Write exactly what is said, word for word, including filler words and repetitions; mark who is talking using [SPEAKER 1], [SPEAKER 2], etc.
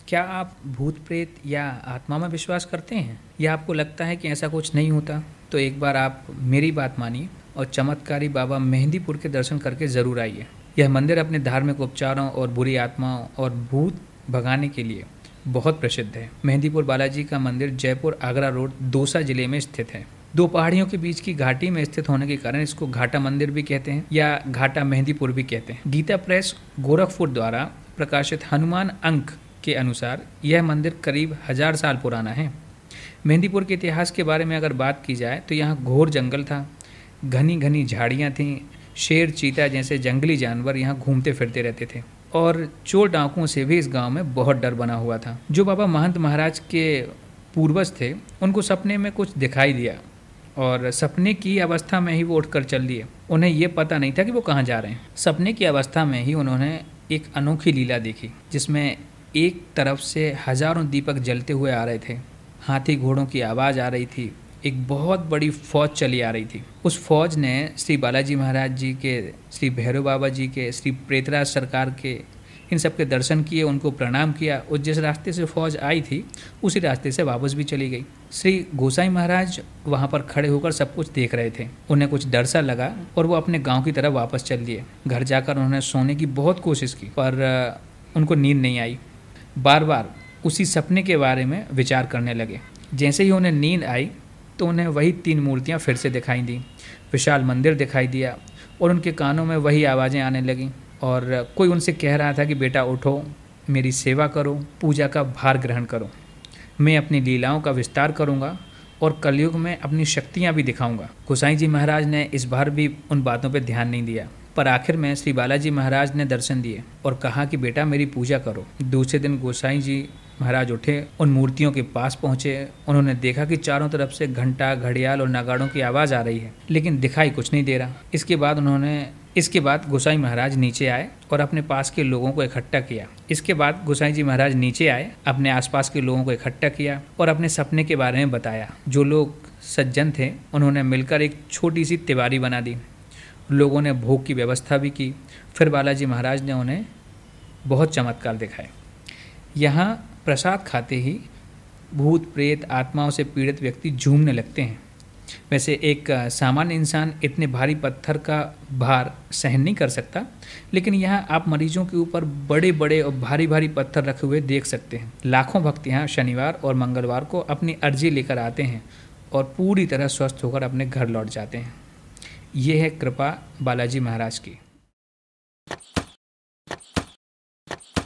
[SPEAKER 1] क्या आप भूत प्रेत या आत्मा में विश्वास करते हैं या आपको लगता है कि ऐसा कुछ नहीं होता? तो एक बार आप मेरी बात मानिए और चमत्कारी बाबा मेहंदीपुर के दर्शन करके ज़रूर आइए। यह मंदिर अपने धार्मिक उपचारों और बुरी आत्माओं और भूत भगाने के लिए बहुत प्रसिद्ध है। मेहंदीपुर बालाजी का मंदिर जयपुर आगरा रोड दौसा जिले में स्थित है। दो पहाड़ियों के बीच की घाटी में स्थित होने के कारण इसको घाटा मंदिर भी कहते हैं या घाटा मेहंदीपुर भी कहते हैं। गीता प्रेस गोरखपुर द्वारा प्रकाशित हनुमान अंक के अनुसार यह मंदिर करीब हजार साल पुराना है। मेहंदीपुर के इतिहास के बारे में अगर बात की जाए तो यहाँ घोर जंगल था, घनी घनी झाड़ियाँ थीं, शेर चीता जैसे जंगली जानवर यहाँ घूमते फिरते रहते थे और चोर डाकुओं से भी इस गांव में बहुत डर बना हुआ था। जो बाबा महंत महाराज के पूर्वज थे उनको सपने में कुछ दिखाई दिया और सपने की अवस्था में ही वो उठकर चल दिए। उन्हें ये पता नहीं था कि वो कहाँ जा रहे हैं। सपने की अवस्था में ही उन्होंने एक अनोखी लीला देखी जिसमें एक तरफ से हजारों दीपक जलते हुए आ रहे थे, हाथी घोड़ों की आवाज़ आ रही थी, एक बहुत बड़ी फौज चली आ रही थी। उस फौज ने श्री बालाजी महाराज जी के, श्री भैरव बाबा जी के, श्री प्रेतराज सरकार के, इन सब के दर्शन किए, उनको प्रणाम किया और जिस रास्ते से फौज आई थी उसी रास्ते से वापस भी चली गई। श्री गोसाई महाराज वहाँ पर खड़े होकर सब कुछ देख रहे थे। उन्हें कुछ डर सा लगा और वो अपने गाँव की तरफ वापस चल दिए। घर जाकर उन्होंने सोने की बहुत कोशिश की पर उनको नींद नहीं आई। बार बार उसी सपने के बारे में विचार करने लगे। जैसे ही उन्हें नींद आई तो उन्हें वही तीन मूर्तियां फिर से दिखाई दी, विशाल मंदिर दिखाई दिया और उनके कानों में वही आवाज़ें आने लगीं और कोई उनसे कह रहा था कि बेटा उठो, मेरी सेवा करो, पूजा का भार ग्रहण करो, मैं अपनी लीलाओं का विस्तार करूँगा और कलयुग में अपनी शक्तियाँ भी दिखाऊँगा। गोसाई जी महाराज ने इस बार भी उन बातों पर ध्यान नहीं दिया पर आखिर में श्री बालाजी महाराज ने दर्शन दिए और कहा कि बेटा मेरी पूजा करो। दूसरे दिन गोसाई जी महाराज उठे, उन मूर्तियों के पास पहुंचे। उन्होंने देखा कि चारों तरफ से घंटा, घड़ियाल और नगाड़ों की आवाज़ आ रही है लेकिन दिखाई कुछ नहीं दे रहा। इसके बाद उन्होंने इसके बाद गोसाई महाराज नीचे आए और अपने पास के लोगों को इकट्ठा किया। इसके बाद गोसाई जी महाराज नीचे आए, अपने आसपास के लोगों को इकट्ठा किया और अपने सपने के बारे में बताया। जो लोग सज्जन थे उन्होंने मिलकर एक छोटी सी तिवारी बना दी। लोगों ने भोग की व्यवस्था भी की। फिर बालाजी महाराज ने उन्हें बहुत चमत्कार दिखाए। यहाँ प्रसाद खाते ही भूत प्रेत आत्माओं से पीड़ित व्यक्ति झूमने लगते हैं। वैसे एक सामान्य इंसान इतने भारी पत्थर का भार सहन नहीं कर सकता, लेकिन यहाँ आप मरीजों के ऊपर बड़े बड़े और भारी भारी पत्थर रखे हुए देख सकते हैं। लाखों भक्त यहाँ शनिवार और मंगलवार को अपनी अर्जी लेकर आते हैं और पूरी तरह स्वस्थ होकर अपने घर लौट जाते हैं। ये है कृपा बालाजी महाराज की।